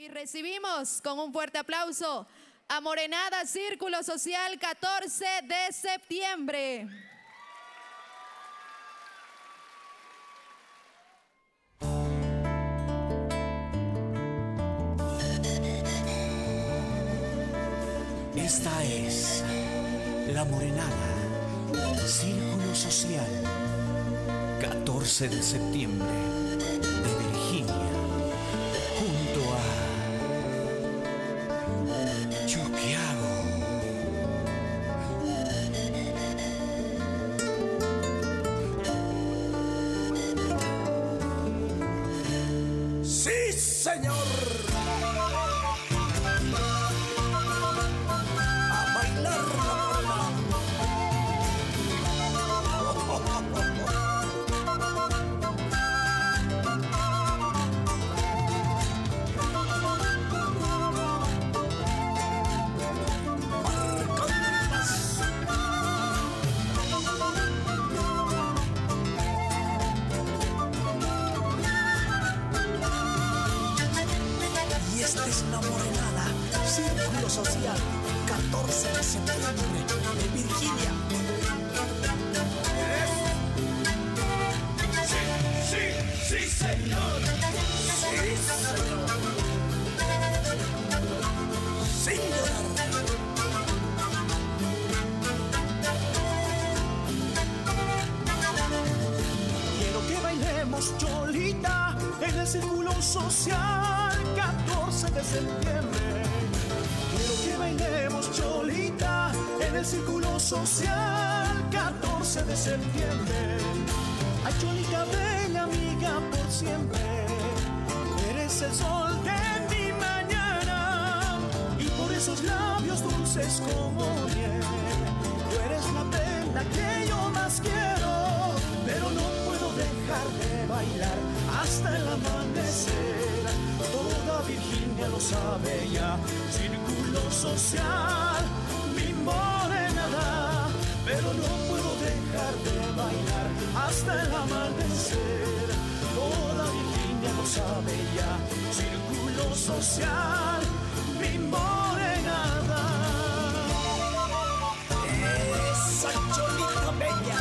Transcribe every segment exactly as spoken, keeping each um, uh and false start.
Y recibimos con un fuerte aplauso a Morenada Círculo Social catorce de septiembre. Esta es la Morenada Círculo Social catorce de septiembre de Virginia, junto a Chuquiago. ¡Sí, señor! Esta es la Morenada Círculo Social catorce de septiembre de Virginia. Sí, sí, sí, señor. Sí, señor. Señor. Quiero que bailemos cholita en el Círculo Social catorce de septiembre. Quiero que bailemos cholita en el Círculo Social catorce de septiembre. Ay, cholita bella amiga por siempre, eres el sol de mi mañana y por esos labios dulces como miel. Tú eres la prenda que yo más quiero, pero no puedo dejar de bailar hasta el amanecer. Toda Virginia lo sabe ya, Círculo Social, mi morenada, pero no puedo dejar de bailar hasta el amanecer. Toda Virginia lo sabe ya, Círculo Social, mi morenada. Esa cholita bella.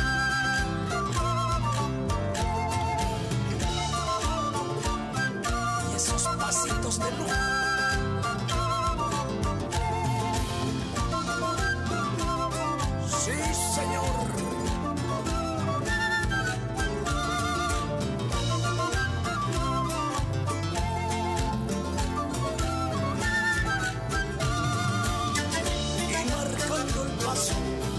Pasitos de luz. Sí, señor. Y marcando el paso.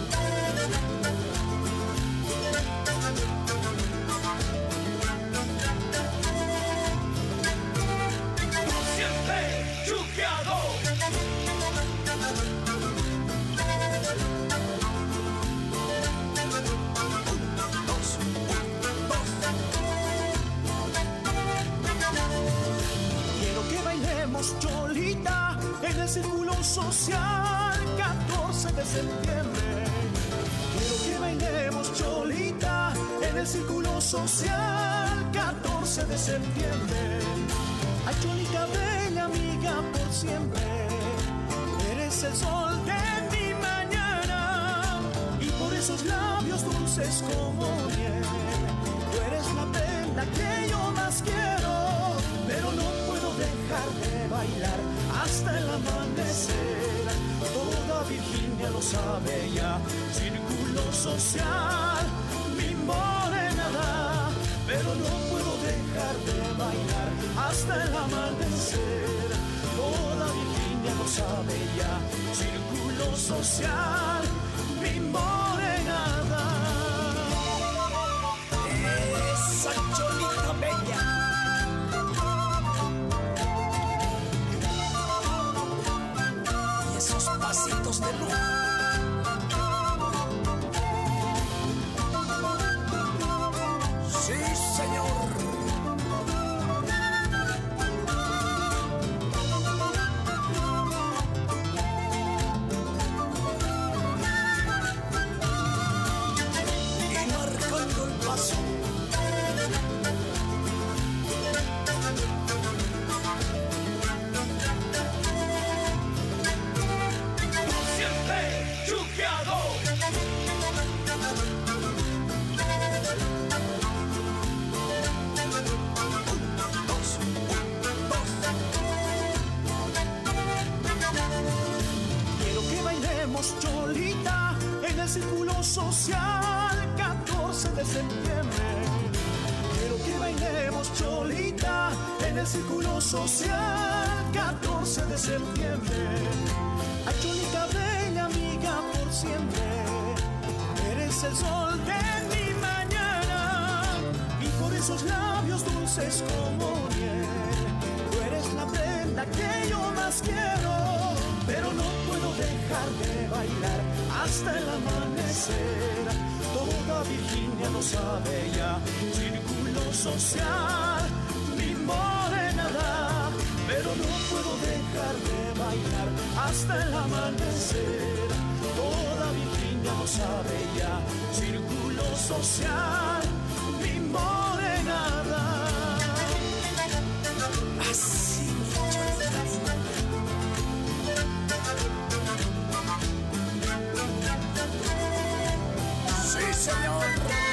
Cholita en el Círculo Social catorce de septiembre. Quiero que bailemos cholita en el Círculo Social catorce de septiembre. Ay, cholita bella amiga por siempre, eres el sol de mi mañana y por esos labios dulces como miel. Tú eres la prenda que yo más quiero, pero no puedo dejar de bailar hasta el amanecer. Toda Virginia lo sabe ya, Círculo Social, mi morenada, pero no puedo dejar de bailar hasta el amanecer. Toda Virginia lo sabe ya, Círculo Social, mi morenada. Esa cholita bella. Pasitos de luz. Sí, señor. Círculo Social, catorce de septiembre. Quiero que bailemos, Cholita, en el Círculo Social, catorce de septiembre. Ay, Cholita bella, amiga por siempre, eres el sol de mi mañana, y por esos labios dulces como miel, tú eres la prenda que yo más quiero, pero no puedo dejar de bailar hasta el amanecer. Toda Virginia lo sabe ya, Círculo Social, mi morenada, pero no puedo dejar de bailar hasta el amanecer. Toda Virginia lo sabe ya, Círculo Social, mi morenada. Así. Sí, señor.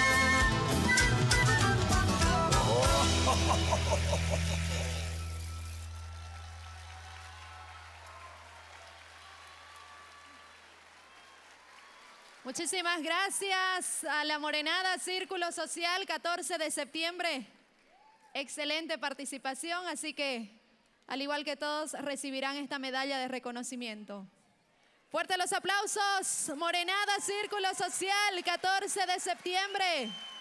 Muchísimas gracias a la Morenada Círculo Social, catorce de septiembre. Excelente participación, así que, al igual que todos, recibirán esta medalla de reconocimiento. Fuerte los aplausos, Morenada Círculo Social, catorce de septiembre.